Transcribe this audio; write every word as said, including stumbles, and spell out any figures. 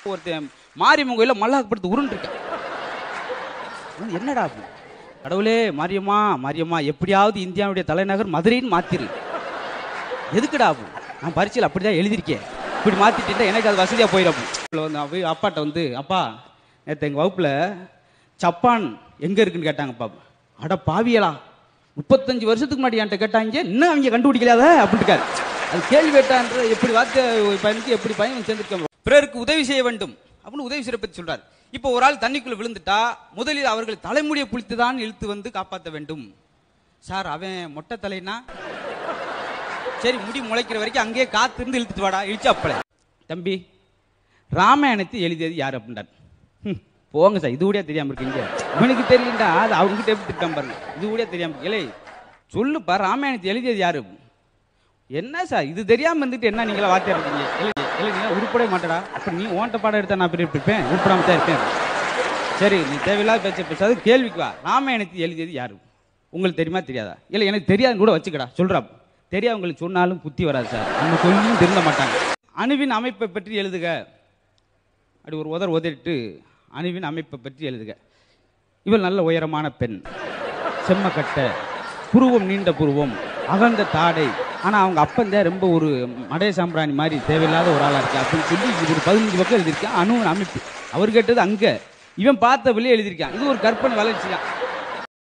ஒருத்தன் மாரியம்மன் கோயில மல்லாக்கப்படுத்து உருண்டு இருக்கேன். என்னடா கடவுளே, மாரியம்மா மாரியம்மா எப்படியாவது இந்தியாவுடைய தலைநகர் மதுரைன்னு மாத்திரு. எதுக்குடா ஆகும்? நான் பரீட்சையில் அப்படிதான் எழுதியிருக்கேன். இப்படி மாத்திட்டு எனக்கு அது வசதியா போயிடும். வந்து அப்பாட்ட வந்து, அப்பா நேற்று எங்க வகுப்புல ஜப்பான் எங்க இருக்குன்னு கேட்டாங்கப்பா. அட பாவியலா, முப்பத்தஞ்சு வருஷத்துக்கு முன்னாடி என்கிட்ட கேட்டாங்க, இன்னும் அவங்க கண்டுபிடிக்கலாத அப்படின்ட்டு. அது கேள்வி கேட்டான்ற எப்படி வார்த்தை பயனுக்கு எப்படி பயன் சேர்ந்துருக்க. பிறருக்கு உதவி செய்ய வேண்டும் அப்படின்னு உதவி செய்ய பற்றி சொல்றாரு. இப்போ ஒரு ஆள் தண்ணிக்குள்ள விழுந்துட்டா முதலில் அவர்கள் தலைமுடியை புளித்துதான் இழுத்து வந்து காப்பாற்ற வேண்டும். சார் அவன் மொட்டை தலைனா சரி, முடி முளைக்கிற வரைக்கும் அங்கேயே காத்து இருந்து இழுத்துட்டு வாடா. இழுச்சு அப்பள தம்பி ராமாயணத்தை எழுதியது யாரு அப்படின்றார். போங்க சார், இது கூட தெரியாம இருக்கீங்க. இவனுக்கு தெரியலண்டா, அது அவங்ககிட்ட எப்படி திட்டம் பாருங்க. இது கூட தெரியாம இல்லை சொல்லுப்பா, ராமாயணத்தை எழுதியது யாரு? என்ன சார் இது தெரியாம இருந்துட்டு என்ன நீங்களா வார்த்தை இருக்கீங்க? இல்லை உருப்படவே மாட்டடா. அப்ப நீ ஓட்ட பாடம் எடுத்தா நான் பெரிய இருப்பேன், உருப்படாம தான் இருப்பேன். சரி, நீ தேவையில்லாத பேச்ச பேசாது, கேள்விக்கு வா. ராமாயணத்தை எழுதியது யாரு உங்களுக்கு தெரியுமா தெரியாதா? இல்லை எனக்கு தெரியாதுன்னு கூட வச்சுக்கடா. சொல்றா, தெரியாதவங்களுக்கு சொன்னாலும் புத்தி வராது சார், நம்ம சொல்லியும் திருந்த மாட்டாங்க. அணுவின் அமைப்பை பற்றி எழுதுக. அப்படி ஒரு உதர் உதறிட்டு அணுவின் அமைப்பை பற்றி எழுதுக. இவள் நல்ல உயரமான பெண், செம்மக்கட்டை, புருவம் நீண்ட புருவம், அகந்த தாடை. ஆனால் அவங்க அப்பந்தான் ரொம்ப ஒரு மடைய சாம்பிராணி மாதிரி தேவையில்லாத ஒரு ஆளாக இருக்கு அப்படின்னு சொல்லி இது ஒரு பதினஞ்சு பக்கம் எழுதியிருக்கான். அணுவின் அமைப்பு அவர் கேட்டது அங்கே, இவன் பார்த்த வெளியே எழுதியிருக்கான். இது ஒரு கற்பனை வளர்ச்சி தான்.